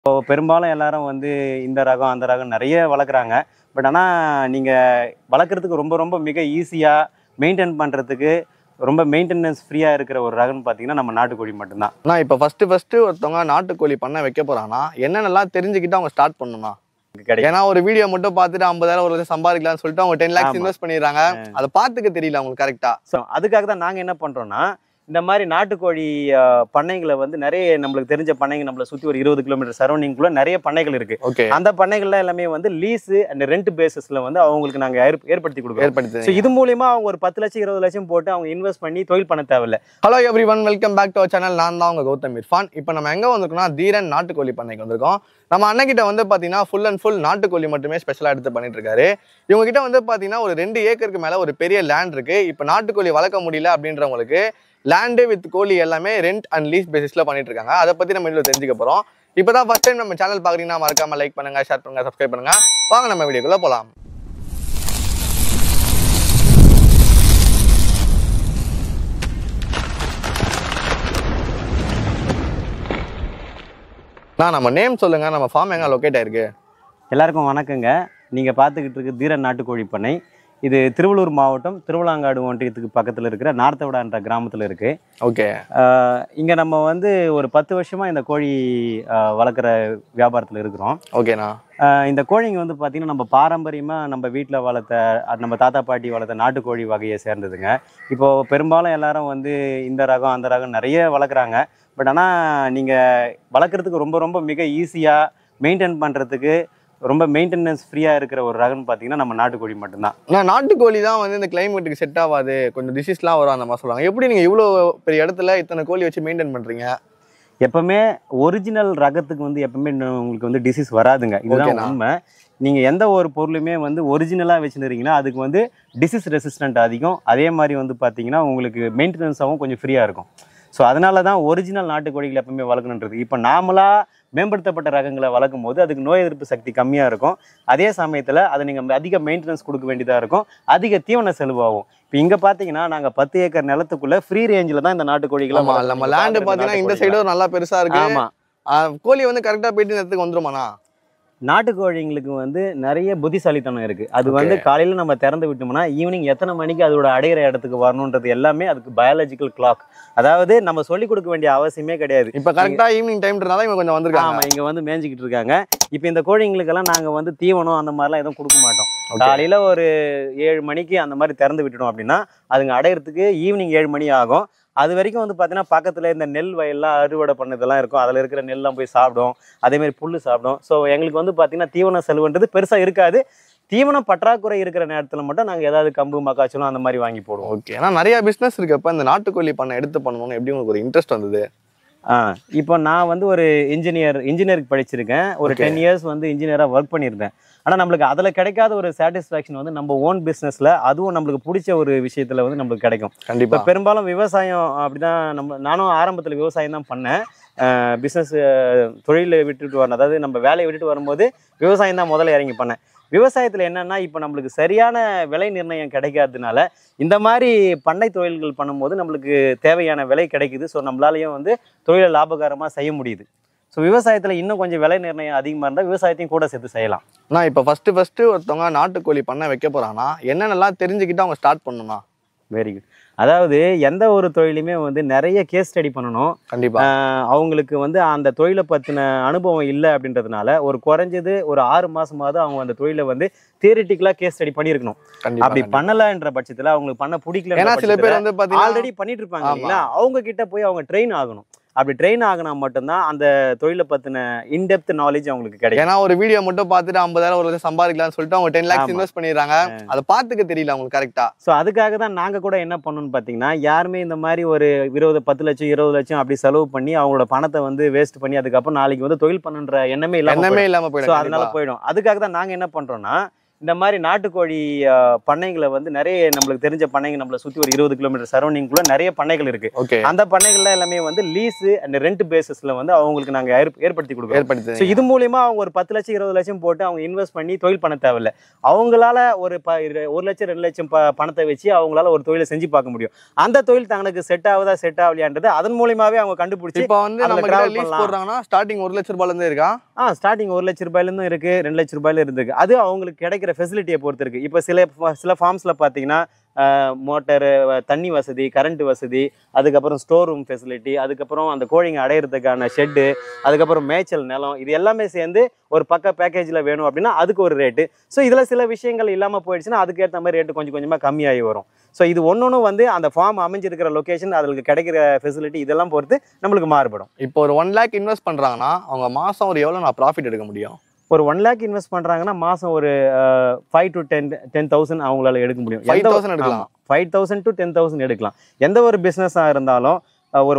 இப்போ பெரும்பாலும் எல்லாரும் வந்து இந்த ரகம் அந்த ரகம் நிறைய வளர்க்குறாங்க. பட் ஆனால் நீங்கள் வளர்க்குறதுக்கு ரொம்ப ரொம்ப மிக ஈஸியாக மெயின்டைன் பண்ணுறதுக்கு ரொம்ப மெயின்டெனன்ஸ் ஃப்ரீயாக இருக்கிற ஒரு ரகம்னு பார்த்தீங்கன்னா நம்ம நாட்டுக்கோழி மட்டும்தான். நான் இப்போ ஃபர்ஸ்ட் ஒருத்தவங்க நாட்டுக்கோழி பண்ண வைக்க போறாங்கன்னா என்னென்னலாம் தெரிஞ்சுக்கிட்டு அவங்க ஸ்டார்ட் பண்ணணும்னா கிடைக்கும். ஏன்னா ஒரு வீடியோ மட்டும் பார்த்துட்டு 50,000 ஒரு லட்சம் சம்பாதிக்கலாம்னு சொல்லிட்டு அவங்க 10 lakhs இன்வெஸ்ட் பண்ணிடுறாங்க. அதை பார்த்துக்க தெரியல அவங்களுக்கு கரெக்டா. ஸோ அதுக்காக தான் நாங்கள் என்ன பண்ணுறோன்னா இந்த மாதிரி நாட்டுக்கோழி பண்ணைகளை வந்து நிறைய நம்மளுக்கு தெரிஞ்ச பண்ணைகள் நம்மளை சுற்றி ஒரு 20 கிலோமீட்டர் சரௌண்டிங்குள்ள நிறைய பண்ணைகள் இருக்கு. ஓகே. அந்த பண்ணைகள்ல எல்லாமே வந்து லீஸு அண்ட் ரெண்ட் பேசிஸ்ல வந்து அவங்களுக்கு நாங்கள் ஏற்படுத்தி கொடுக்குறோம். ஸோ இது மூலியமா அவங்க ஒரு 10 லட்சம் 20 லட்சம் போட்டு அவங்க இன்வெஸ்ட் பண்ணி தொழில் பண்ண தேவையில்லை. Hello everyone, welcome back to our channel. நான் தான் உங்க கௌதம் இர்ஃபான். இப்போ நம்ம எங்க வந்திருக்கோம்னா தீரன் நாட்டுக்கோழி பண்ணைக்கு வந்திருக்கோம். நம்ம அண்ணகிட்ட வந்து பாத்தீங்கன்னா ஃபுல் அண்ட் ஃபுல் நாட்டுக்கோழி மட்டுமே ஸ்பெஷலா எடுத்து பண்ணிட்டு இருக்காரு. இவங்க கிட்ட வந்து பாத்தீங்கன்னா ஒரு 2 ஏக்கருக்கு மேல ஒரு பெரிய லேண்ட் இருக்கு. இப்போ நாட்டுக்கோழி வளர்க்க முடியல அப்படின்றவங்களுக்கு லேண்டு வித் கோழி எல்லாமே ரெண்ட் அண்ட் லீஸ் பேசிஸ்ல பண்ணிட்டு இருக்காங்க. அதை பத்தி நம்ம வீடியோ தெரிஞ்சுக்க போறோம். இப்பதான் ஃபர்ஸ்ட் டைம் நம்ம சேனல் பாக்குறீங்கன்னா மறக்காம லைக் பண்ணுங்க, ஷேர் பண்ணுங்க, சப்ஸ்கிரைப் பண்ணுங்க. வாங்க நம்ம வீடியோக்குள்ள போலாம். நம்ம நேம் சொல்லுங்க, நம்ம ஃபார்ம் எங்க லொகேட் ஆயிருக்கு? எல்லாருக்கும் வணக்கங்க. நீங்கள் பார்த்துக்கிட்டு இருக்க தீரன் நாட்டுக்கோழி பண்ணை. இது திருவள்ளூர் மாவட்டம் திருவிழாங்காடு ஒன்றியத்துக்கு பக்கத்தில் இருக்கிற நார்த்தவிடான்ற கிராமத்தில் இருக்குது. ஓகே. இங்கே நம்ம வந்து ஒரு 10 வருஷமாக இந்த கோழி வளர்க்குற வியாபாரத்தில் இருக்கிறோம். ஓகேண்ணா. இந்த கோழிங்க வந்து பார்த்திங்கன்னா நம்ம பாரம்பரியமாக நம்ம வீட்டில் வளர்த்த நம்ம தாத்தா பாட்டி வளர்த்த நாட்டுக்கோழி வகையை சேர்ந்ததுங்க. இப்போது பெரும்பாலும் எல்லாரும் வந்து இந்த ரகம் அந்த ரகம் நிறைய வளர்க்குறாங்க. பட் ஆனால் நீங்கள் வளர்க்குறதுக்கு ரொம்ப ரொம்ப மிக ஈஸியாக மெயின்டைன் பண்ணுறதுக்கு ரொம்ப மெயின்டெனன்ஸ் ஃப்ரீயாக இருக்கிற ஒரு ரகம்னு பார்த்தீங்கன்னா நம்ம நாட்டுக்கோழி மட்டும்தான். நாட்டுக்கோழி தான் வந்து இந்த கிளைமேட்டுக்கு செட் ஆகாது, கொஞ்சம் டிசீஸ்லாம் வரும் அந்த மாதிரி சொல்லுவாங்க. எப்படி நீங்கள் இவ்வளோ பெரிய இடத்துல இத்தனை கோழி வச்சு மெயின்டைன் பண்ணுறீங்க? எப்பவுமே ஒரிஜினல் ரகத்துக்கு வந்து எப்பவுமே உங்களுக்கு வந்து டிசீஸ் வராதுங்க. இதுதான் உண்மை. நீங்கள் எந்த ஒரு பொருளுமே வந்து ஒரிஜினலாக வச்சுருந்தீங்கன்னா அதுக்கு வந்து டிசீஸ் ரெசிஸ்டன்ட் அதிகம். அதே மாதிரி வந்து பார்த்தீங்கன்னா உங்களுக்கு மெயின்டெனன்ஸாகவும் கொஞ்சம் ஃப்ரீயாக இருக்கும். ஸோ அதனால தான் ஒரிஜினல் நாட்டுக்கோழிகள் எப்பவுமே வளர்க்கணுன்றது. இப்போ நாமளாக மேம்படுத்தப்பட்ட ரகங்களை வளர்க்கும் போது அதுக்கு நோய் எதிர்ப்பு சக்தி கம்மியாக இருக்கும். அதே சமயத்தில் அதை நீங்கள் அதிக மெயின்டெனன்ஸ் கொடுக்க வேண்டியதாக இருக்கும், அதிக தீவன செலவாகும். இப்போ இங்கே பார்த்தீங்கன்னா நாங்கள் 10 ஏக்கர் நிலத்துக்குள்ளே ஃப்ரீ ரேஞ்சில் தான் இந்த நாட்டுக்கோழிகளை நம்ம லேண்டு பார்த்தீங்கன்னா இந்த சைடும் நல்லா பெருசாக இருக்கு. ஆமாம். கோழி வந்து கரெக்டாக போயிட்டு இந்த இடத்துக்கு வந்துருமாண்ணா? நாட்டுக்கோழிங்களுக்கு வந்து நிறைய புத்திசாலித்தனம் இருக்குது. அது வந்து காலையில் நம்ம திறந்து விட்டோம்னா ஈவினிங் எத்தனை மணிக்கு அதோட அடையிற இடத்துக்கு வரணுன்றது எல்லாமே அதுக்கு பயாலஜிக்கல் கிளாக். அதாவது நம்ம சொல்லிக் கொடுக்க வேண்டிய அவசியமே கிடையாது. இப்போ கரெக்டாக ஈவினிங் டைம்ன்றதால இவங்க கொஞ்சம் வந்துருக்காங்க. ஆமாம், இங்கே வந்து மேய்ஞ்சிக்கிட்டு இருக்காங்க. இப்போ இந்த கோழிங்களுக்கெல்லாம் நாங்கள் வந்து தீவனம் அந்த மாதிரிலாம் எதுவும் கொடுக்க மாட்டோம். காலையில் ஒரு 7 மணிக்கு அந்த மாதிரி திறந்து விட்டுட்டோம் அப்படின்னா அதுங்க அடையிறதுக்கு ஈவினிங் 7 மணி ஆகும். அது வரைக்கும் வந்து பார்த்தீங்கன்னா பக்கத்தில் இந்த நெல் வயல்லாம் அறுவடை பண்ணதெல்லாம் இருக்கும். அதில் இருக்கிற நெல்லாம் போய் சாப்பிடும், அதேமாதிரி புல் சாப்பிடும். ஸோ எங்களுக்கு வந்து பார்த்தீங்கன்னா தீவன செலவுன்றது பெருசாக இருக்காது. தீவனம் பற்றாக்குறை இருக்கிற நேரத்தில் மட்டும் நாங்கள் ஏதாவது கம்பு மக்காச்சோளம் அந்த மாதிரி வாங்கி போடுவோம். ஓகே. ஆனால் நிறைய பிஸ்னஸ் இருக்கப்போ இந்த நாட்டுக்கோழி பண்ண எடுத்து பண்ணணும்னு எப்படி உங்களுக்கு ஒரு இன்ட்ரெஸ்ட் வந்தது? இப்போ நான் வந்து ஒரு இன்ஜினியருக்கு படிச்சிருக்கேன். ஒரு 10 இயர்ஸ் வந்து இன்ஜினியராக ஒர்க் பண்ணியிருந்தேன். ஆனால் நம்மளுக்கு அதில் கிடைக்காத ஒரு சாட்டிஸ்ஃபேக்ஷன் வந்து நம்ம ஓன் பிஸ்னஸில் அதுவும் நம்மளுக்கு பிடிச்ச ஒரு விஷயத்தில் வந்து நம்மளுக்கு கிடைக்கும். கண்டிப்பாக. இப்போ பெரும்பாலும் விவசாயம் அப்படிதான். நானும் ஆரம்பத்தில் விவசாயம் தான் பண்ணேன். பிஸ்னஸ் தொழிலை விட்டுட்டு வரணும், அதாவது நம்ம வேலையை விட்டுட்டு வரும்போது விவசாயம் தான் முதல்ல இறங்கி பண்ணேன். விவசாயத்தில் என்னென்னா இப்போ நம்மளுக்கு சரியான விலை நிர்ணயம் கிடைக்காததுனால இந்த மாதிரி பண்ணை தொழில்கள் பண்ணும்போது நம்மளுக்கு தேவையான விலை கிடைக்குது. ஸோ நம்மளாலையும் வந்து தொழிலை லாபகரமாக செய்ய முடியுது. ஸோ விவசாயத்தில் இன்னும் கொஞ்சம் விலை நிர்ணயம் அதிகமாக இருந்தால் விவசாயத்தையும் கூட சேர்த்து செய்யலாம். நான் இப்போ ஃபர்ஸ்ட் ஒருத்தவங்க நாட்டுக்கோழி பண்ண வைக்க போகிறாங்கன்னா என்னென்னலாம் தெரிஞ்சுக்கிட்டு அவங்க ஸ்டார்ட் பண்ணணும்னா? Very good. அதாவது எந்த ஒரு தொழிலுமே வந்து நிறைய கேஸ் ஸ்டடி பண்ணணும். கண்டிப்பாக. அவங்களுக்கு வந்து அந்த தொழிலை பற்றின அனுபவம் இல்லை அப்படின்றதுனால ஒரு குறைஞ்சது ஒரு 6 மாதமாவது அவங்க அந்த தொழிலை வந்து தியரிட்டிக்கலாக கேஸ் ஸ்டடி பண்ணியிருக்கணும். அப்படி பண்ணலைன்ற பட்சத்தில் அவங்களுக்கு பண்ண பிடிக்கல. ஏன்னா சில பேர் வந்து ஆல்ரெடி பண்ணிட்டு இருப்பாங்க இல்லைங்களா, அவங்க கிட்ட போய் அவங்க ட்ரெயின் ஆகணும். அப்படி ட்ரெயின் ஆகினா மட்டும்தான் அந்த தொழிலை பற்றின இன்டெப்த் நாலேஜ் அவங்களுக்கு கிடைக்கும். ஏன்னா ஒரு வீடியோ மட்டும் பார்த்துட்டு 50,000 ஒரு லட்சம் சம்பாதிக்கலாம்னு சொல்லிட்டு அவங்க 10 lakhs இன்வெஸ்ட் பண்ணிடுறாங்க. அதை பார்த்துக்க தெரியல அவங்களுக்கு கரெக்டா. ஸோ அதுக்காக தான் நாங்கள் கூட என்ன பண்ணணும்னு பார்த்தீங்கன்னா யாருமே இந்த மாதிரி ஒரு 10 லட்சம் 20 லட்சம் அப்படி செலவு பண்ணி அவங்களோட பணத்தை வந்து வேஸ்ட் பண்ணி அதுக்கப்புறம் நாளைக்கு வந்து தொழில் பண்ணுன்ற எண்ணமே இல்லாமல் போயிடும். ஸோ அதனால போயிடும். அதுக்காக தான் நாங்கள் என்ன பண்ணுறோம்னா இந்த மாதிரி நாட்டுக்கோழி பண்ணைகளை வந்து நிறைய நம்மளுக்கு தெரிஞ்ச பண்ணைங்க நம்மளை சுற்றி ஒரு 20 கிலோமீட்டர் சரௌண்டிங்குள்ள நிறைய பண்ணைகள் இருக்கு. அந்த பண்ணைகள்ல எல்லாமே வந்து லீஸ் அண்ட் ரெண்ட் பேசிஸ்ல வந்து அவங்களுக்கு நாங்கள் ஏற்படுத்தி கொடுக்குறோம். ஸோ இது மூலியமா அவங்க ஒரு 10 லட்சம் 20 லட்சம் போட்டு அவங்க இன்வெஸ்ட் பண்ணி தொழில் பண்ண தேவையில்லை. அவங்களால ஒரு 1 லட்சம் 2 லட்சம் பணத்தை வச்சு அவங்களால ஒரு தொழிலை செஞ்சு பார்க்க முடியும். அந்த தொழில் தங்களுக்கு செட் ஆகுதா செட் ஆகலையான்றது அதன் மூலியமாவே அவங்க கண்டுபிடிச்சி இப்போ வந்து நம்ம லீஸ் போடுறாங்கன்னா ஸ்டார்டிங் 1 லட்சம் ரூபாயில இருந்தே இருக்கா? ஸ்டார்டிங் 1 லட்சம் ரூபாயில இருந்தும் இருக்கு, 2 லட்சம் ரூபாயில இருக்கு. அது அவங்களுக்கு கிடைக்கிற ஃபெசிலிட்டியை பொறுத்து இருக்கு. இப்போ சில ஃபார்ம்ஸ்ல பாத்தீங்கன்னா மோட்டரு, தண்ணி வசதி, கரண்ட் வசதி, அதுக்கப்புறம் ஸ்டோர் ரூம் ஃபெசிலிட்டி, அதுக்கப்புறம் அந்த கோழிங்க அடையிறதுக்கான ஷெட்டு, அதுக்கப்புறம் மேய்ச்சல் நிலம், இது எல்லாமே சேர்ந்து ஒரு பக்க பேக்கேஜில் வேணும் அப்படின்னா அதுக்கு ஒரு ரேட்டு. ஸோ இதில் சில விஷயங்கள் இல்லாமல் போயிடுச்சுன்னா அதுக்கேற்ற மாதிரி ரேட்டு கொஞ்சம் கொஞ்சமாக கம்மியாகி வரும். ஸோ இது ஒன்று வந்து அந்த ஃபார்ம் அமைஞ்சிருக்கிற லொக்கேஷன், அதுக்கு கிடைக்கிற ஃபெசிலிட்டி இதெல்லாம் பொறுத்து நம்மளுக்கு மாறுபடும். இப்போ ஒரு 1 லேக் இன்வெஸ்ட் பண்ணுறாங்கன்னா அவங்க மாதம் ஒரு எவ்வளோ நான் ப்ராஃபிட் எடுக்க முடியும்? ஒரு 1 லேக் இன்வெஸ்ட் பண்றாங்கன்னா மாசம் ஒரு 5 to 10,000 அவங்களால எடுக்க முடியும். 5,000 எடுக்கலாம். 5,000 to 10,000 எடுக்கலாம். எந்த ஒரு பிசினஸா இருந்தாலும் ஒரு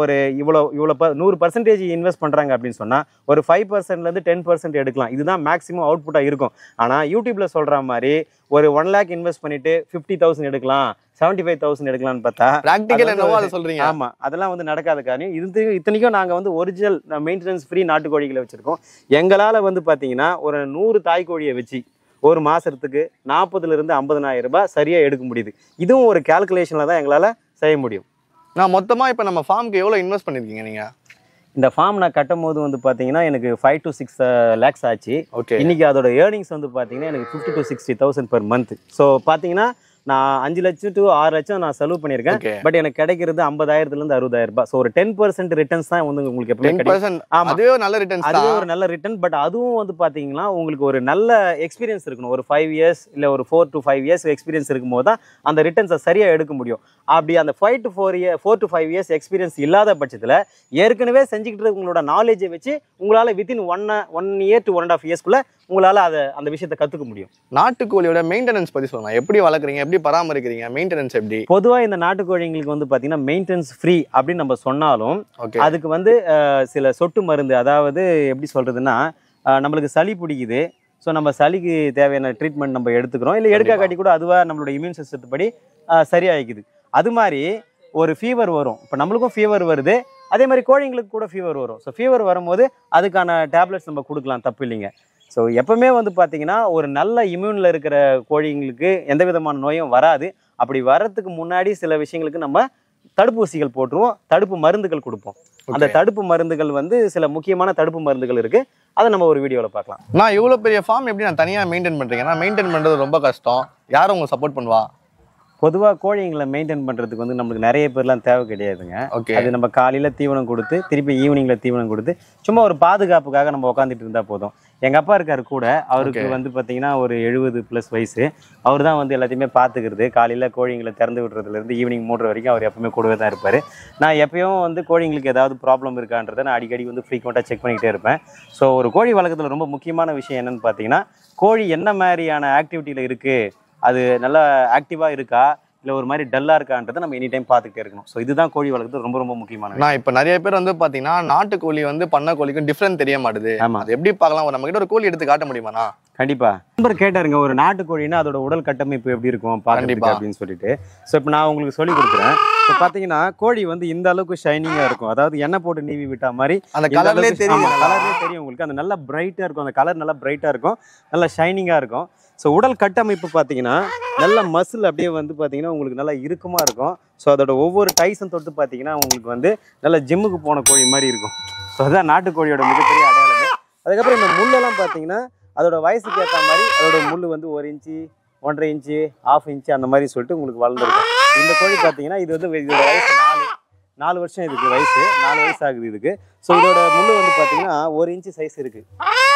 100% இன்வெஸ்ட் பண்றாங்க அப்படின்னு சொன்னா ஒரு 5%லேருந்து 10% எடுக்கலாம். இதுதான் மேக்ஸிமம் அவுட்புட்டா இருக்கும். ஆனா யூடியூப்ல சொல்ற மாதிரி ஒரு 1 லேக் இன்வெஸ்ட் பண்ணிட்டு 50,000 எடுக்கலாம், 75,000 எடுக்கலாம்னு பார்த்தா பிராக்டிகல் என்னவோ அதை சொல்றீங்க. ஆமா, அதெல்லாம் வந்து நடக்காத காரியம். இத்தனைக்கும் நாங்க வந்து ஒரிஜினல் மெயின்டெனன்ஸ் ஃப்ரீ நாட்டுக்கோழிகளை வச்சிருக்கோம். எங்களால வந்து பாத்தீங்கன்னா ஒரு 100 தாய்க்கோழியை வச்சு ஒரு மாசத்துக்கு 40,000 to 50,000 ரூபாய் சரியா எடுக்க முடியுது. இதுவும் ஒரு கால்குலேஷன்ல தான் எங்களால செய்ய முடியும். நான் மொத்தமா இப்போ நம்ம ஃபார்முக்கு எவ்வளோ இன்வெஸ்ட் பண்ணிருக்கீங்க நீங்க? இந்த ஃபார்ம் நான் கட்டும் போது வந்து பாத்தீங்கன்னா எனக்கு 5 to 6 lakhs ஆச்சு. இன்னைக்கு அதோட ஏர்னிங்ஸ் வந்து பாத்தீங்கன்னா எனக்கு 50 to 60,000 per month. ஸோ பாத்தீங்கன்னா நான் 5 லட்சம் to 6 லட்சம் நான் செலவு பண்ணியிருக்கேன். பட் எனக்கு கிடைக்கிறது 50,000 to 60,000 ரூபாய். ஸோ ஒரு 10% ரிட்டர்ன்ஸ் தான் வந்து உங்களுக்கு எப்பவுமே கிடைக்கும். அதுவே ஒரு நல்ல ரிட்டர்ன். அதுவே ஒரு நல்ல ரிட்டர்ன். பட் அதுவும் வந்து பாத்தீங்கன்னா உங்களுக்கு ஒரு நல்ல எக்ஸ்பீரியன்ஸ் இருக்கணும். ஒரு 5 years இல்ல ஒரு 4 to 5 years எக்ஸ்பீரியன்ஸ் இருக்கும்போது தான் அந்த ரிட்டர்ன்ஸை சரியா எடுக்க முடியும். அப்படி அந்த 4 to 5 years எக்ஸ்பீரியன்ஸ் இல்லாத பட்சத்துல ஏற்கனவே செஞ்சுக்கிட்டு உங்களோட நாலேஜை வச்சு உங்களால வித்தின் 1 year to 1.5 yearsக்குள்ள உங்களால அந்த விஷயத்தை கத்துக்க முடியும். நாட்டுக்கோழியோட மெயின்டெனன்ஸ் பத்தி சொல்லலாம். எப்படி வளர்க்குறீங்க, எப்படி பராமரிக்கிறீங்க, மெயின்டெனன்ஸ் எப்படி? பொதுவா இந்த நாட்டுக்கோழிங்களுக்கு வந்து பாத்தீங்கன்னா மெயின்டெனன்ஸ் ஃப்ரீ அப்படின்னு நம்ம சொன்னாலும் அதுக்கு வந்து சில சொட்டு மருந்து, அதாவது எப்படி சொல்றதுன்னா நம்மளுக்கு சளி பிடிக்குது, ஸோ நம்ம சளிக்கு தேவையான ட்ரீட்மெண்ட் நம்ம எடுத்துக்கிறோம், இல்லை எடுக்க காட்டி கூட அதுவா நம்மளோட இம்யூன் சிஸ்டத்து படி சரியாயிக்குது. அது மாதிரி ஒரு ஃபீவர் வரும். இப்போ நம்மளுக்கும் ஃபீவர் வருது, அதே மாதிரி கோழிங்களுக்கு கூட ஃபீவர் வரும். ஸோ ஃபீவர் வரும்போது அதுக்கான டேப்லெட்ஸ் நம்ம கொடுக்கலாம், தப்பு இல்லைங்க. ஸோ எப்பவுமே வந்து பார்த்தீங்கன்னா ஒரு நல்ல இம்யூனில் இருக்கிற கோழிங்களுக்கு எந்த விதமான நோயும் வராது. அப்படி வர்றதுக்கு முன்னாடி சில விஷயங்களுக்கு நம்ம தடுப்பூசிகள் போட்டுருவோம், தடுப்பு மருந்துகள் கொடுப்போம். அந்த தடுப்பு மருந்துகள் வந்து சில முக்கியமான தடுப்பு மருந்துகள் இருக்கு, அதை நம்ம ஒரு வீடியோவில் பார்க்கலாம். நான் இவ்வளோ பெரிய ஃபார்ம் எப்படி நான் தனியாக மெயின்டைன் பண்ணுறீங்கன்னா மெயின்டைன் பண்ணுறது ரொம்ப கஷ்டம். யாரும் உங்களுக்கு சப்போர்ட் பண்ணுவா? பொதுவாக கோழிங்களை மெயின்டைன் பண்ணுறதுக்கு வந்து நம்மளுக்கு நிறைய பேர்லாம் தேவை கிடையாதுங்க. அது நம்ம காலையில் தீவனம் கொடுத்து திருப்பி ஈவினிங்கில் தீவனம் கொடுத்து சும்மா ஒரு பாதுகாப்புக்காக நம்ம உட்காந்துட்டு இருந்தால் போதும். எங்கள் அப்பா இருக்கார் கூட, அவருக்கு வந்து பார்த்தீங்கன்னா ஒரு 70+ வயசு. அவர் தான் வந்து எல்லாத்தையுமே பார்த்துக்கிறது. காலையில் கோழிங்களை திறந்து விடுறதுலேருந்து ஈவினிங் 3 வரைக்கும் அவர் எப்பவுமே கூடவே தான் இருப்பார். நான் எப்பயும் வந்து கோழிங்களுக்கு ஏதாவது ப்ராப்ளம் இருக்கான்றதை நான் அடிக்கடி வந்து ஃப்ரீக்வெண்ட்டாக செக் பண்ணிக்கிட்டே இருப்பேன். ஸோ ஒரு கோழி வளர்க்கறதுல ரொம்ப முக்கியமான விஷயம் என்னென்னு பார்த்தீங்கன்னா கோழி என்ன மாதிரியான ஆக்டிவிட்டியில் இருக்குது, அது நல்லா ஆக்டிவாக இருக்கா இல்லை ஒரு மாதிரி டல்லாக இருக்கான்றதை நம்ம எனி டைம் பார்த்துக்கிட்டே இருக்கணும். ஸோ இதுதான் கோழி வளர்க்குறது ரொம்ப ரொம்ப முக்கியமான. நான் இப்போ நிறைய பேர் வந்து பார்த்தீங்கன்னா நாட்டுக்கோழி வந்து பண்ண கோழிக்கும் டிஃப்ரெண்ட் தெரிய மாட்டுது. ஆமாம், அது எப்படி பார்க்கலாம்? நம்ம கிட்ட ஒரு கோழி எடுத்து காட்ட முடியுமாண்ணா? கண்டிப்பா. நம்பர் கேட்டாருங்க, ஒரு நாட்டுக்கோழின்னா அதோட உடல் கட்டமைப்பு எப்படி இருக்கும் பார்க்கறதுக்கு அப்படின்னு சொல்லிட்டு. ஸோ இப்போ நான் உங்களுக்கு சொல்லி கொடுக்குறேன். இப்போ பார்த்தீங்கன்னா கோழி வந்து இந்த அளவுக்கு ஷைனிங்காக இருக்கும். அதாவது எண்ணெய் போட்டு நீவி விட்டா மாதிரி அந்த கலர்லேயே தெரியும். கலர்லேயே தெரியும் உங்களுக்கு. அந்த நல்லா பிரைட்டாக இருக்கும், அந்த கலர் நல்லா பிரைட்டாக இருக்கும், நல்லா ஷைனிங்காக இருக்கும். ஸோ உடல் கட்டமைப்பு பார்த்தீங்கன்னா நல்ல மசில் அப்படியே வந்து பார்த்தீங்கன்னா உங்களுக்கு நல்லா இறுக்கமாக இருக்கும். ஸோ அதோட ஒவ்வொரு டைஸும் தொட்டு பார்த்தீங்கன்னா உங்களுக்கு வந்து நல்லா ஜிம்முக்கு போன கோழி மாதிரி இருக்கும். ஸோ அதுதான் நாட்டுக்கோழியோட மிகப்பெரிய அடையாளமே. அதுக்கப்புறம் இந்த முள்ளெல்லாம் பார்த்தீங்கன்னா அதோட வயசுக்கு ஏற்ற மாதிரி அதோட முள் வந்து 1 இன்ச்சு 1.5 இன்ச்சு 1/2 இன்ச்சு அந்த மாதிரி சொல்லிட்டு உங்களுக்கு வளர்ந்துருக்கும். இந்த கோழி பார்த்தீங்கன்னா இது வந்து இதோட வயசு 4 வருஷம், இதுக்கு வயசு 4 வயசு ஆகுது இதுக்கு. ஸோ இதோட முள் வந்து பார்த்தீங்கன்னா 1 இன்ச்சு சைஸ் இருக்குது.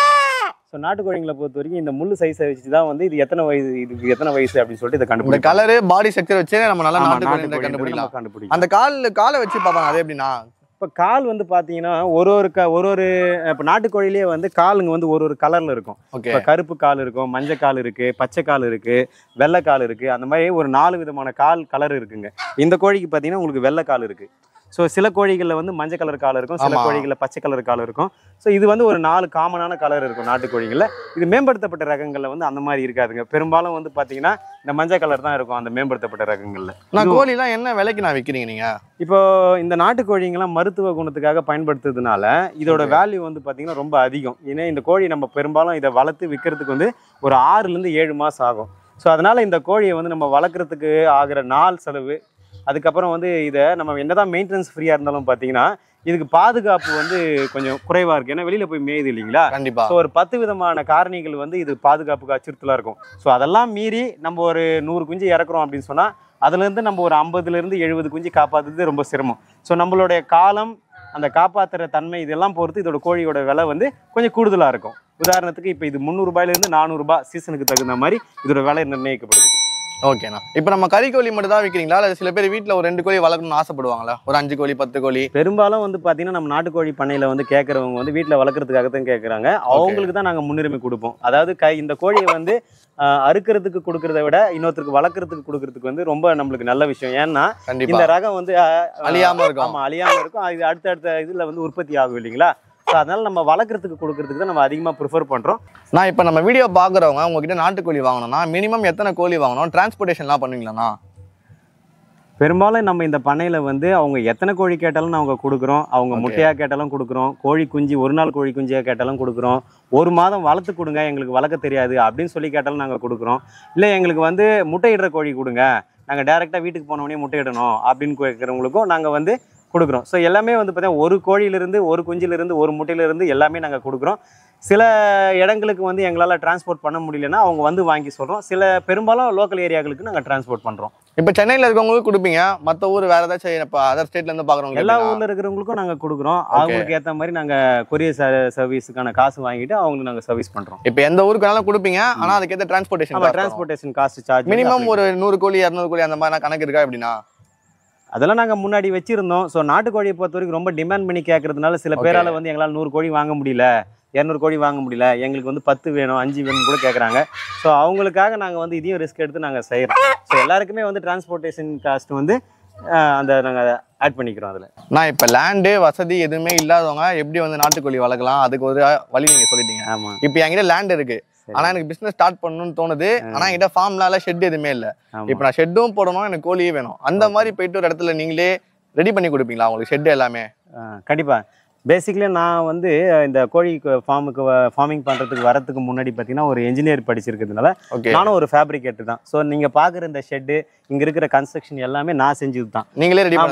ஸோ நாட்டுக்கோழிங்களை பொறுத்த வரைக்கும் இந்த முள்ளு சைஸை வச்சு தான் வந்து இது எத்தனை வயசு அப்படின்னு சொல்லிட்டு இதை கண்டுபிடிக்கும். கலரு பாடி ஸ்ட்ரக்சர் வச்சே நம்ம நல்லா நாட்டுக்கோழி கண்டுபிடிக்கலாம். அந்த காலை வச்சு பார்ப்பாங்க. அது எப்படின்னா இப்போ கால் வந்து பார்த்தீங்கன்னா ஒரு இப்போ நாட்டுக்கோழிலே வந்து காலுங்க வந்து ஒரு கலரில் இருக்கும். இப்போ கருப்பு கால் இருக்கும், மஞ்சள் கால் இருக்குது, பச்சை கால் இருக்குது, வெள்ளை கால் இருக்குது. அந்த மாதிரி ஒரு 4 விதமான கலர் இருக்குங்க. இந்த கோழிக்கு பார்த்தீங்கன்னா உங்களுக்கு வெள்ளை கால் இருக்குது. ஸோ சில கோழிகளில் வந்து மஞ்சள் கலர் கால் இருக்கும், சில கோழிகளில் பச்சை கலர் கால் இருக்கும். ஸோ இது வந்து ஒரு 4 காமனான கலர் இருக்கும் நாட்டுக்கோழிகளில். இது மேம்படுத்தப்பட்ட ரகங்களில் வந்து அந்த மாதிரி இருக்காதுங்க. பெரும்பாலும் வந்து பார்த்தீங்கன்னா இந்த மஞ்சள் கலர் தான் இருக்கும் அந்த மேம்படுத்தப்பட்ட ரகங்களில். நான் கோழிலாம் என்ன விலைக்கு நான் விற்கிறீங்க நீங்கள்? இப்போ இந்த நாட்டுக்கோழிங்கெல்லாம் மருத்துவ குணத்துக்காக பயன்படுத்துறதுனால இதோட வேல்யூ வந்து பார்த்தீங்கன்னா ரொம்ப அதிகம். ஏன்னா இந்த கோழி நம்ம பெரும்பாலும் இதை வளர்த்து விற்கிறதுக்கு வந்து ஒரு 6லேருந்து 7 மாதம் ஆகும். ஸோ அதனால் இந்த கோழியை வந்து நம்ம வளர்க்குறதுக்கு ஆகிற நாள் செலவு, அதுக்கப்புறம் வந்து இதை நம்ம என்னதான் மெயின்டெனன்ஸ் ஃப்ரீயாக இருந்தாலும் பார்த்தீங்கன்னா இதுக்கு பாதுகாப்பு வந்து கொஞ்சம் குறைவாக இருக்குது. ஏன்னா வெளியில் போய் மேயுது இல்லைங்களா? கண்டிப்பாக. ஸோ ஒரு 10 விதமான காரணிகள் வந்து இது பாதுகாப்புக்கு அச்சுறுத்தலாக இருக்கும். ஸோ அதெல்லாம் மீறி நம்ம ஒரு 100 குஞ்சு இறக்குறோம் அப்படின்னு சொன்னால் அதுலேருந்து நம்ம ஒரு 50லேருந்து 70 குஞ்சு காப்பாற்றுறது ரொம்ப சிரமம். ஸோ நம்மளுடைய காலம், அந்த காப்பாற்றுற தன்மை இதெல்லாம் பொறுத்து இதோட கோழியோட விலை வந்து கொஞ்சம் கூடுதலாக இருக்கும். உதாரணத்துக்கு இப்போ இது 300 ரூபாயிலேருந்து 400 ரூபாய் சீசனுக்கு தகுந்த மாதிரி இதோட விலை நிர்ணயிக்கப்படுது. ஓகேண்ணா. இப்போ நம்ம கறி கோழி மட்டும் தான் விற்கிறீங்களா, இல்லை சில பேர் வீட்டில் ஒரு 2 கோழி வளர்க்கணும்னு ஆசைப்படுவாங்களா? ஒரு 5 கோழி 10 கோழி? பெரும்பாலும் வந்து பார்த்தீங்கன்னா நம்ம நாட்டுக்கோழி பண்ணையில் வந்து கேட்குறவங்க வந்து வீட்டில் வளர்க்குறதுக்காக தான் கேட்குறாங்க. அவங்களுக்கு தான் நாங்கள் முன்னுரிமை கொடுப்போம். அதாவது இந்த கோழியை வந்து அறுக்கிறதுக்கு கொடுக்கறத விட இன்னொருத்தருக்கு வளர்க்குறதுக்கு கொடுக்கறதுக்கு வந்து ரொம்ப நம்மளுக்கு நல்ல விஷயம். ஏன்னா இந்த ரகம் வந்து அழியாமல் இருக்கும். ஆமாம், அழியாமல் இருக்கும். இது அடுத்தடுத்த இதில் வந்து உற்பத்தி ஆகும் இல்லைங்களா? ஸோ அதனால் நம்ம வளர்க்குறதுக்கு கொடுக்கறதுக்கு தான் நம்ம அதிகமாக ப்ரிஃபர் பண்ணுறோம். நான் இப்போ நம்ம வீடியோ பார்க்குறவங்க உங்ககிட்ட நாட்டுக்கோழி வாங்கணும்னா மினிமம் எத்தனை கோழி வாங்கணும்? டிரான்ஸ்போர்ட்டேஷன்லாம் பண்ணுவீங்களாண்ணா? பெரும்பாலும் நம்ம இந்த பண்ணையில் வந்து அவங்க எத்தனை கோழி கேட்டாலும் அவங்க கொடுக்குறோம். அவங்க முட்டையாக கேட்டாலும் கொடுக்குறோம். கோழி குஞ்சு ஒரு நாள் கோழி குஞ்சியாக கேட்டாலும் கொடுக்குறோம். 1 மாதம் வளர்த்து கொடுங்க, எங்களுக்கு வளர்க்க தெரியாது அப்படின்னு சொல்லி கேட்டாலும் நாங்கள் கொடுக்குறோம். இல்லை எங்களுக்கு வந்து முட்டையிடுற கோழி கொடுங்க, நாங்கள் டேரெக்டாக வீட்டுக்கு போனோடனே முட்டையிடணும் அப்படின்னு கேட்குறவங்களுக்கும் நாங்கள் வந்து கொடுக்குறோம். ஸோ எல்லாமே வந்து பார்த்தீங்கன்னா ஒரு கோழியிலிருந்து, ஒரு குஞ்சிலிருந்து, ஒரு முட்டையிலிருந்து எல்லாமே நாங்கள் கொடுக்குறோம். சில இடங்களுக்கு வந்து எங்களால் டிரான்ஸ்போர்ட் பண்ண முடியலன்னா அவங்க வந்து வாங்கி சொல்கிறோம். சில பெரும்பாலும் லோக்கல் ஏரியாக்களுக்கு நாங்கள் டிரான்ஸ்போர்ட் பண்ணுறோம். இப்போ சென்னையில் இருக்கவங்களுக்கு கொடுப்பீங்க, மற்ற ஊர் வேறு ஏதாச்சும் இப்போ அதர் ஸ்டேட்லேருந்து பார்க்குறவங்க? எல்லா ஊரில் இருக்கிறவங்களுக்கும் நாங்கள் கொடுக்குறோம். அவங்களுக்கு ஏற்ற மாதிரி நாங்கள் கொரியர் சர்வீஸுக்கான காசு வாங்கிட்டு அவங்களுக்கு நாங்கள் சர்வீஸ் பண்ணுறோம். இப்போ எந்த ஊருக்கு வேணாலும் கொடுப்பீங்க, ஆனால் அதுக்கேற்ற டிரான்ஸ்போர்ட்டேஷன் காஸ்ட் சார்ஜ் மினிமம் ஒரு 100 கோழி 200 கோழி அந்த மாதிரி கணக்கு இருக்கா எப்படின்னா? அதெல்லாம் நாங்கள் முன்னாடி வச்சிருந்தோம். ஸோ நாட்டுக்கோழியை பொறுத்த வரைக்கும் ரொம்ப டிமாண்ட் பண்ணி கேட்கறதுனால சில பேரால் வந்து எங்களால் 100 கோழி வாங்க முடியல, 200 கோழி வாங்க முடியல, எங்களுக்கு வந்து 10 வேணும் 5 வேணும்னு கூட கேட்குறாங்க. ஸோ அவங்களுக்காக நாங்கள் வந்து இதையும் ரிஸ்க் எடுத்து நாங்கள் செய்கிறோம். ஸோ எல்லாருக்குமே வந்து டிரான்ஸ்போர்ட்டேஷன் காஸ்ட் வந்து அந்த நாங்கள் ஆட் பண்ணிக்கிறோம். அதில் நான் இப்போ லேண்டு வசதி எதுவுமே இல்லாதவங்க எப்படி வந்து நாட்டுக்கோழி வளர்க்கலாம் அதுக்கு ஒரு வழி நீங்கள் சொல்லிட்டீங்க. ஆமாம். இப்போ என்கிட்ட லேண்ட் இருக்குது, ஆனால் எனக்கு பிஸ்னஸ் ஸ்டார்ட் பண்ணணும்னு தோணுது, ஆனால் என்கிட்ட ஃபார்ம்லாம் ஷெட் எதுவுமே இல்லை. இப்போ நான் ஷெட்டும் போடணும், எனக்கு கோழியே வேணும். அந்த மாதிரி போயிட்டு ஒரு இடத்துல நீங்களே ரெடி பண்ணி கொடுப்பீங்களா உங்களுக்கு ஷெட் எல்லாமே? கண்டிப்பாக. பேசிக்கலி நான் வந்து இந்த கோழி ஃபார்மிங் பண்ணுறதுக்கு வரதுக்கு முன்னாடி பார்த்தீங்கன்னா ஒரு என்ஜினியர் படிச்சிருக்கிறதுனால நானும் ஒரு ஃபேப்ரிகேட்டர் தான். ஸோ நீங்கள் பார்க்குற இந்த ஷெட்டு, இங்கே இருக்கிற கன்ஸ்ட்ரக்ஷன் எல்லாமே நான் செஞ்சது தான். நீங்களே ரெடி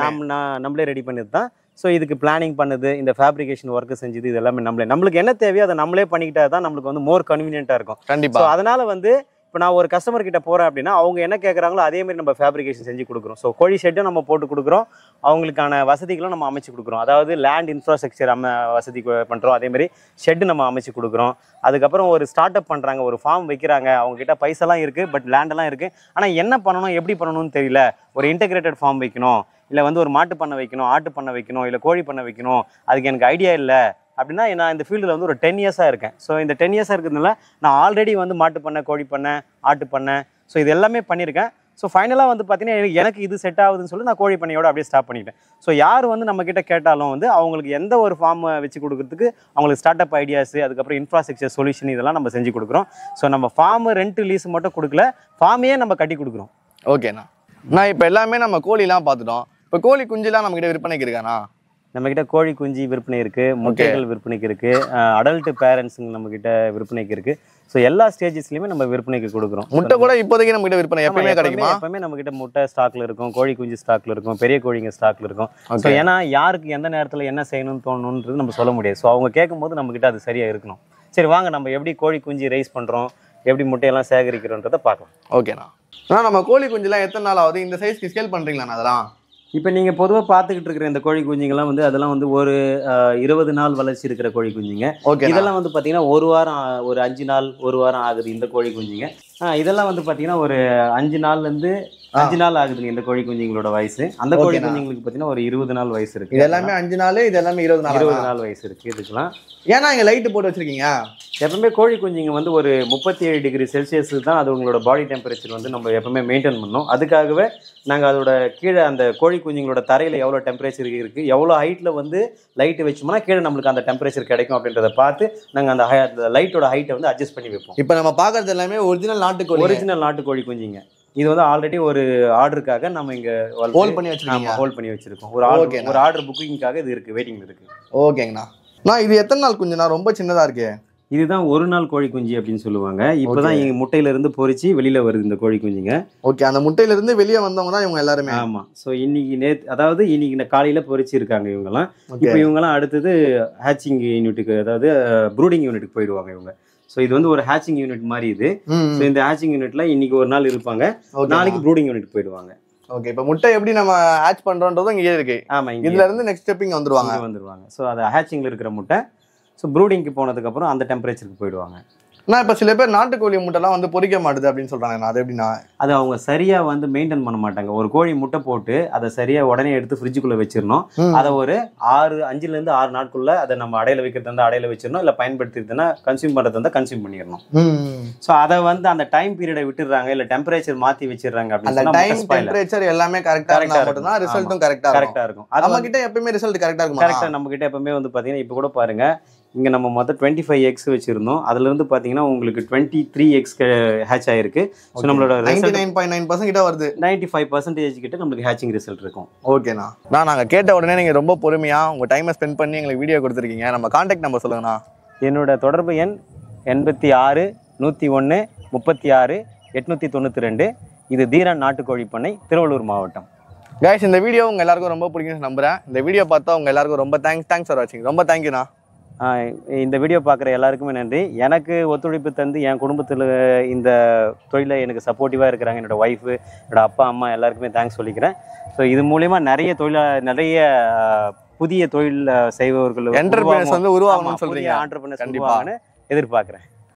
நம்மளே ரெடி பண்ணது தான். ஸோ இதுக்கு பிளானிங் பண்ணது, இந்த ஃபேப்ரிகேஷன் ஒர்க்கு செஞ்சது, இது எல்லாமே நம்மளுக்கு என்ன தேவையோ அதை நம்மளே பண்ணிக்கிட்டா தான் நம்மளுக்கு வந்து மோர் கன்வீனியன்ட்டாக இருக்கும். கண்டிப்பாக. ஸோ அதனால் வந்து இப்போ நான் ஒரு கஸ்டமர் கிட்ட போகிறேன் அப்படின்னா அவங்க என்ன கேட்குறாங்களோ அதே மாதிரி நம்ம ஃபேப்ரிகேஷன் செஞ்சு கொடுக்குறோம். ஸோ கோழி ஷெட்டும் நம்ம போட்டு கொடுக்குறோம், அவங்களுக்கான வசதிகளும் நம்ம அமைச்சு கொடுக்குறோம். அதாவது லேண்ட் இன்ஃப்ராஸ்ட்ரக்சர் வசதி பண்ணுறோம், அதேமாதிரி ஷெட்டு நம்ம அமைச்சு கொடுக்குறோம். அதுக்கப்புறம் ஒரு ஸ்டார்ட் அப் பண்ணுறாங்க, ஒரு ஃபார்ம் வைக்கிறாங்க, அவங்ககிட்ட பைசெல்லாம் இருக்குது, பட் லேண்டெல்லாம் இருக்குது, ஆனால் என்ன பண்ணணும் எப்படி பண்ணணும்னு தெரியல. ஒரு இன்டெகிரேட்டட் ஃபார்ம் வைக்கணும், இல்லை வந்து ஒரு மாட்டு பண்ணை வைக்கணும், ஆட்டு பண்ணை வைக்கணும், இல்லை கோழி பண்ணை வைக்கணும், அதுக்கு எனக்கு ஐடியா இல்லை அப்படின்னா நான் இந்த ஃபீல்டில் வந்து ஒரு 10 இயர்ஸாக இருக்கேன். ஸோ இந்த 10 இயர்ஸாக இருக்கிறதுனால நான் ஆல்ரெடி வந்து மாட்டு பண்ணை, கோழி பண்ணை, ஆட்டு பண்ணை, ஸோ இது எல்லாமே பண்ணியிருக்கேன். ஸோ ஃபைனலாக வந்து பார்த்தீங்கன்னா எனக்கு இது செட் ஆகுதுன்னு சொல்லி நான் கோழி பண்ணையோட அப்படியே ஸ்டாப் பண்ணிட்டேன். ஸோ யார் வந்து நம்மக்கிட்ட கேட்டாலும் வந்து அவங்களுக்கு எந்த ஒரு ஃபார்ம் வச்சு கொடுக்குறதுக்கு அவங்களுக்கு ஸ்டார்ட் அப் ஐடியாஸு, அதுக்கப்புறம் இன்ஃப்ராஸ்ட்ரக்சர் சொல்யூஷன் இதெல்லாம் நம்ம செஞ்சு கொடுக்குறோம். ஸோ நம்ம ஃபார்மு ரெண்ட் லீஸ் மட்டும் கொடுக்கல, ஃபார்மையே நம்ம கட்டி கொடுக்குறோம். ஓகேண்ணா. நான் இப்போ எல்லாமே நம்ம கோழிலாம் பார்த்துட்டோம். இப்போ கோழி குஞ்சுலாம் நம்மக்கிட்ட விற்பனைக்கு இருக்காண்ணா? நம்மக்கிட்ட கோழி குஞ்சு விற்பனை இருக்குது, முட்டைகள் விற்பனைக்கு இருக்குது, அடல்ட் பேரண்ட்ஸுங்க நம்மக்கிட்ட விற்பனைக்கு இருக்குது. ஸோ எல்லா ஸ்டேஜஸ்லையுமே நம்ம விற்பனைக்கு கொடுக்குறோம். முட்டை கூட இப்போதைக்கு நம்மகிட்ட விற்பனை எப்பவுமே கிடைக்குமா? எப்பவுமே நம்மக்கிட்ட முட்டை ஸ்டாக்ல இருக்கும், கோழி குஞ்சு ஸ்டாக்ல இருக்கும், பெரிய கோழிங்க ஸ்டாக்ல இருக்கும். ஸோ ஏன்னா யாருக்கு எந்த நேரத்தில் என்ன செய்யணும்னு தோணுன்றது நம்ம சொல்ல முடியாது. ஸோ அவங்க கேட்கும்போது நம்மக்கிட்ட அது சரியாக இருக்கணும். சரி வாங்க நம்ம எப்படி கோழி குஞ்சு ரைஸ் பண்ணுறோம், எப்படி முட்டையெல்லாம் சேகரிக்கிறோன்றதை பார்க்கலாம். ஓகேண்ணா. ஆனால் நம்ம கோழி குஞ்சுலாம் எத்தனை நாள் ஆகுது? இந்த சைஸ்க்கு ஸ்கேல் பண்ணுறீங்களாண்ணா? அதெல்லாம் இப்போ நீங்கள் பொதுவாக பார்த்துக்கிட்டு இருக்கிற இந்த கோழி குஞ்சுங்கெல்லாம் வந்து அதெல்லாம் வந்து ஒரு 20 நாள் வளர்ச்சி இருக்கிற கோழி குஞ்சுங்க. இதெல்லாம் வந்து பார்த்தீங்கன்னா ஒரு வாரம், ஒரு 5 நாள், ஒரு வாரம் ஆகுது இந்த கோழி குஞ்சுங்க. இதெல்லாம் வந்து பார்த்தீங்கன்னா ஒரு 5 நாள்லேருந்து 5 நாள் ஆகுதுங்க இந்த கோழி குஞ்சுங்களோட வயசு. அந்த கோழி குஞ்சுங்களுக்கு பார்த்தீங்கன்னா ஒரு 20 நாள் வயசு இருக்குது. இது எல்லாமே 5 நாள், இது எல்லாமே 20 நாள் வயசு இருக்குது. இதுக்கெல்லாம் ஏன்னா இங்கே லைட்டு போட்டு வச்சுருக்கீங்க? எப்பவுமே கோழி குஞ்சுங்க வந்து ஒரு 37 டிகிரி செல்சியஸ் தான் அது உங்களோட பாடி டெம்பரேச்சர் வந்து நம்ம எப்பவுமே மெயின்டைன் பண்ணோம். அதுக்காகவே நாங்கள் அதோட கீழே அந்த கோழி குஞ்சுங்களோட தரையில் எவ்வளோ டெம்பரேச்சர் இருக்குது, எவ்வளோ ஹைட்டில் வந்து லைட்டு வச்சோம்னா கீழே நம்மளுக்கு அந்த டெம்பரேச்சர் கிடைக்கும் அப்படின்றத பார்த்து நாங்கள் அந்த லைட்டோட ஹைட்டை வந்து அட்ஜஸ்ட் பண்ணி வைப்போம். இப்போ நம்ம பார்க்கறது எல்லாமே ஒரிஜினல் நாட்டுக்கோழி குஞ்சுங்க. இது வந்து ஆல்ரெடி ஒரு ஆர்டருக்காக நம்ம இங்கே ஹோல்ட் பண்ணி வச்சிருக்கோம். ஹோல்ட் பண்ணி வச்சிருக்கோம். ஒரு ஆர்டர் புக்கிங்காக இது இருக்குது, வெயிட்டிங்கில் இருக்குது. ஓகேங்கண்ணா. நான் இது எத்தனை நாள் குஞ்சுண்ணா? ரொம்ப சின்னதாக இருக்கு. இதுதான் ஒரு நாள் கோழி குஞ்சு அப்படின்னு சொல்லுவாங்க. இப்போதான் இங்க முட்டையில இருந்து பொரிச்சு வெளியில வருது இந்த கோழி குஞ்சுங்க. ஓகே, அந்த முட்டையில இருந்து வெளியே வந்தவங்க தான் இவங்க எல்லாருமே. ஆமா. ஸோ இன்னைக்கு காலையில பொரிச்சு இருக்காங்க இவங்கெல்லாம். இப்போ இவங்கெல்லாம் அடுத்தது ஹேச்சிங் யூனிட்டுக்கு, அதாவது ப்ரூடிங் யூனிட்டுக்கு போயிடுவாங்க இவங்க. ஸோ இது வந்து ஒரு ஹேச்சிங் யூனிட் மாதிரி இது. ஸோ இந்த ஹேச்சிங் யூனிட்ல இன்னைக்கு ஒரு நாள் இருப்பாங்க, நாளைக்கு ப்ரூடிங் யூனிட் போயிடுவாங்க. ஓகே, இப்போ முட்டை எப்படி நம்ம ஹேட்ச் பண்றோன்றதும் இங்கே இருக்கு. ஆமா, இதுல இருந்து நெக்ஸ்ட் ஸ்டெப் இங்க வந்துருவாங்க. ஸோ அது ஹேச்சிங்ல இருக்கிற முட்டை. ஸோ ப்ரூடிங்க்கு போனதுக்கப்புறம் அந்த டெம்பரேச்சருக்கு போயிடுவாங்க. நான் இப்போ சில பேர் நாட்டுக்கோழி முட்டைலாம் வந்து பொரிக்க மாட்டுது அப்படின்னு சொல்றாங்க. அது எப்படின்னா அது அவங்க சரியா வந்து மெயின்டைன் பண்ண மாட்டாங்க. ஒரு கோழி முட்டை போட்டு அதை சரியா உடனே எடுத்து ஃப்ரிட்ஜுக்குள்ள வச்சிடணும். அதை ஒரு 5 ல இருந்து 6 நாட்குள்ள அதை நம்ம அடையில வைக்கிறதா அடையில வச்சிடணும், இல்லை பயன்படுத்திருந்தா கன்சியூம் பண்றதா கன்சியூம் பண்ணிடணும். ஸோ அதை வந்து அந்த டைம் பீரியடை விட்டுறாங்க, இல்லை டெம்பரேச்சர் மாத்தி வச்சிடுறாங்க அப்படின்னு எல்லாமே கரெக்டா மட்டும்தான் ரிசல்ட்டும் கரெக்டா இருக்கும். நம்ம கிட்ட எப்பவுமே ரிசல்ட் கரெக்டா இருக்கும். கரெக்டா நம்ம கிட்ட எப்பவுமே வந்து பாத்தீங்கன்னா இப்போ கூட பாருங்க, இங்க நம்ம மொத்தம் 25 எக்ஸ் வச்சிருந்தோம். அதுல இருந்து பாத்தீங்கன்னா உங்களுக்கு 23 எக்ஸ் ஹேட்ச் ஆயிருக்கு. ஸோ நம்மளோட 99.9% கிட்ட வருது. 95% கிட்ட நம்மளுக்கு ஹேச்சிங் ரிசல்ட் இருக்கும். ஓகேண்ணா. நாங்க கேட்ட உடனே நீங்க ரொம்ப பொறுமையா உங்க டைமை ஸ்பெண்ட் பண்ணி எங்களுக்கு வீடியோ கொடுத்துருக்கீங்க. நம்ம கான்டாக்ட் நம்பர் சொல்லுங்கண்ணா. என்னோட தொடர்பு எண் 86 101 36 892. இது தீரன் நாட்டுக்கோழி பண்ணை, திருவள்ளூர் மாவட்டம். கைஸ், இந்த வீடியோ உங்க எல்லாருக்கும் ரொம்ப பிடிக்கும்னு நம்புறேன். இந்த வீடியோ பார்த்தா உங்க எல்லாருக்கும் ரொம்ப தேங்க்ஸ் ஃபார் வாட்சிங். ரொம்ப தேங்க்யூண்ணா. இந்த வீடியோ பார்க்குற எல்லாருக்குமே நன்றி. எனக்கு ஒத்துழைப்பு தந்து என் குடும்பத்தில் இந்த தொழிலை எனக்கு சப்போர்ட்டிவாக இருக்கிறாங்க என்னோடய ஒய்ஃபு, என்னோடய அப்பா அம்மா எல்லாருக்குமே தேங்க்ஸ் சொல்லிக்கிறேன். ஸோ இது மூலயமா நிறைய புதிய தொழில் செய்பவர்கள் என்டர்பிரைனர்ஸ் வந்து உருவாகணும்னு சொல்கிறீங்க. ஆண்டர்பிரைனர்ஸ் கண்டிப்பாக எதிர்பார்க்குறேன்.